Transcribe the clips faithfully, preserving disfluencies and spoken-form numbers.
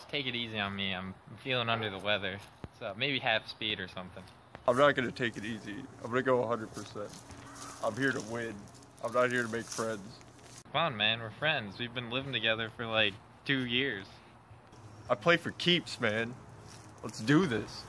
take it easy on me. I'm feeling under the weather. So maybe half speed or something. I'm not gonna take it easy. I'm gonna go one hundred percent. I'm here to win. I'm not here to make friends. Come on, man. We're friends. We've been living together for like two years. I play for keeps, man. Let's do this.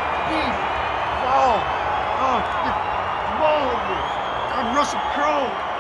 I'm Russell Crowe.